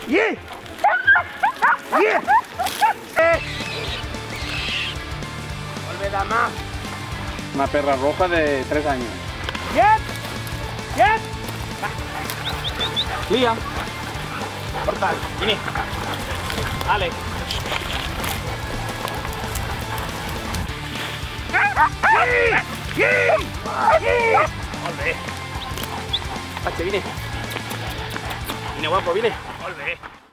Yeah! Yeah! Volve, dama. Una perra roja de 3 años. Bien. Bien. Lía. Portal, vine. Ale. Volve. Pache, vine. Vine, guapo, vine. Volve.